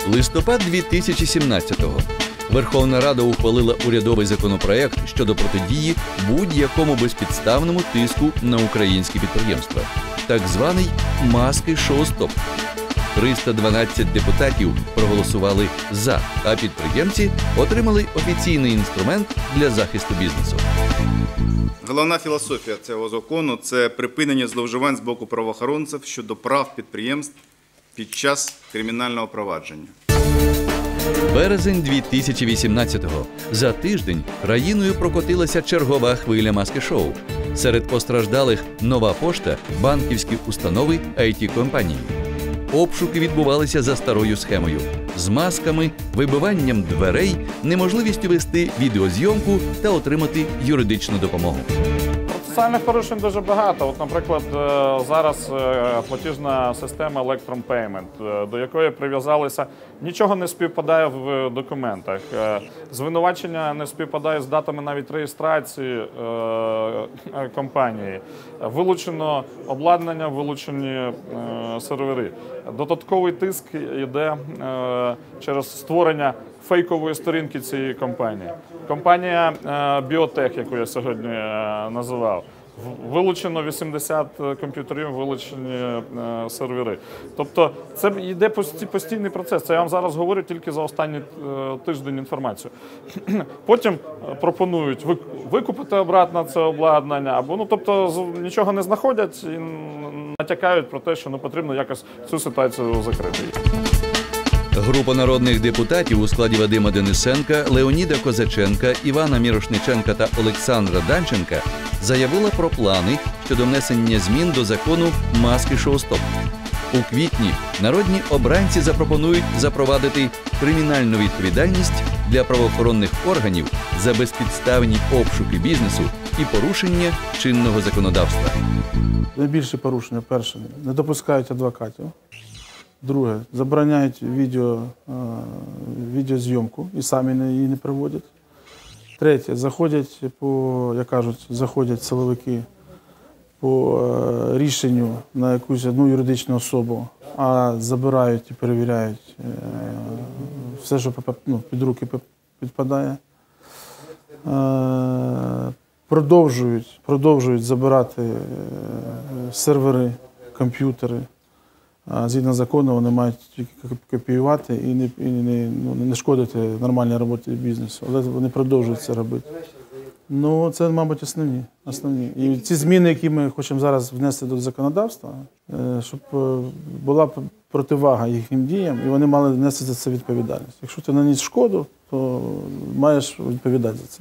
Листопад 2017-го. Верховна Рада ухвалила урядовий законопроект щодо протидії будь-якому безпідставному тиску на українські підприємства. Так званий «маски-шоу-стоп». 312 депутатів проголосували «за», а підприємці отримали офіційний інструмент для захисту бізнесу. Головна філософія цього закону – це припинення зловживань з боку правоохоронців щодо прав підприємств під час кримінального провадження. Березень 2018-го. За тиждень країною прокотилася чергова хвиля маски-шоу. Серед постраждалих Нова пошта, банківські установи, IT-компанії. Обшуки відбувалися за старою схемою. З масками, вибиванням дверей, неможливістю вести відеозйомку та отримати юридичну допомогу. Процесуальних порушень дуже багато. От, наприклад, зараз платіжна система Electron Payment, до якої прив'язалися, нічого не співпадає в документах. Звинувачення не співпадає з датами навіть реєстрації компанії. Вилучено обладнання, вилучені сервери. Додатковий тиск йде через створення фейкової сторінки цієї компанії. Компанія Біотех, яку я сьогодні називав, вилучено 80 комп'ютерів, вилучені сервери. Тобто це йде постійний процес. Це я вам зараз говорю тільки за останній тиждень інформацію. Потім пропонують викупити обратно це обладнання, або тобто нічого не знаходять і натякають про те, що потрібно якось цю ситуацію закрити. Група народних депутатів у складі Вадима Денисенка, Леоніда Козаченка, Івана Мірошниченка та Олександра Данченка заявила про плани щодо внесення змін до закону «Маски-шоу-стоп». У квітні народні обранці запропонують запровадити кримінальну відповідальність для правоохоронних органів за безпідставні обшуки бізнесу і порушення чинного законодавства. Найбільше порушення – перше – не допускають адвокатів. Друге – забороняють відеозйомку і самі її не проводять. Третє – заходять, заходять силовики по рішенню на якусь одну юридичну особу, а забирають і перевіряють все, що під руки підпадає. Продовжують забирати сервери, комп'ютери. Згідно закону, вони мають тільки копіювати і не шкодити нормальній роботі бізнесу. Але вони продовжують це робити. Ну, це, мабуть, основні. І ці зміни, які ми хочемо зараз внести до законодавства, щоб була противага їхнім діям, і вони мали внести за це відповідальність. Якщо ти наніс шкоду, то маєш відповідати за це.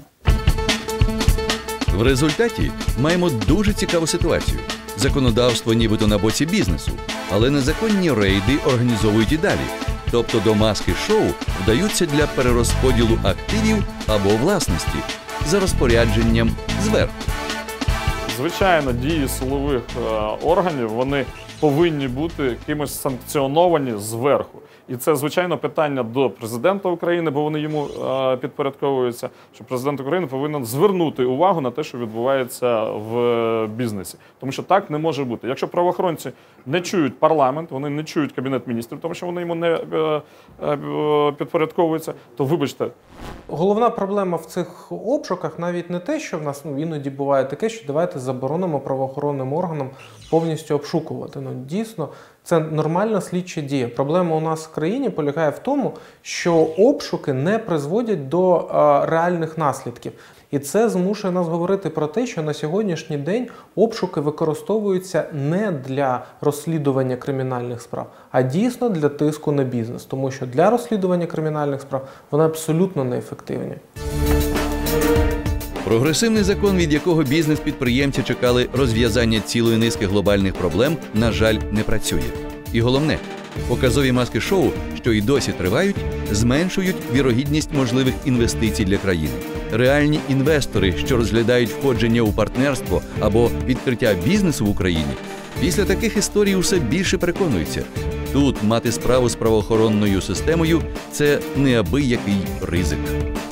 В результаті маємо дуже цікаву ситуацію. Законодавство нібито на боці бізнесу, але незаконні рейди організовують і далі. Тобто до маски-шоу вдаються для перерозподілу активів або власності за розпорядженням зверху. Звичайно, дії силових органів, вони повинні бути кимось санкціоновані зверху. І це, звичайно, питання до президента України, бо вони йому підпорядковуються, що президент України повинен звернути увагу на те, що відбувається в бізнесі. Тому що так не може бути. Якщо правоохоронці не чують парламент, вони не чують Кабінет міністрів, тому що вони йому не підпорядковуються, то вибачте. Головна проблема в цих обшуках навіть не те, що в нас іноді буває таке, що давайте заборонимо правоохоронним органам повністю обшукувати. Дійсно, це нормальна слідча дія. Проблема у нас в країні полягає в тому, що обшуки не призводять до реальних наслідків. І це змушує нас говорити про те, що на сьогоднішній день обшуки використовуються не для розслідування кримінальних справ, а дійсно для тиску на бізнес. Тому що для розслідування кримінальних справ вони абсолютно неефективні. Прогресивний закон, від якого бізнес-підприємці чекали розв'язання цілої низки глобальних проблем, на жаль, не працює. І головне, показові маски-шоу, що і досі тривають, зменшують вірогідність можливих інвестицій для країни. Реальні інвестори, що розглядають входження у партнерство або відкриття бізнесу в Україні, після таких історій усе більше переконуються. Тут мати справу з правоохоронною системою – це неабиякий ризик.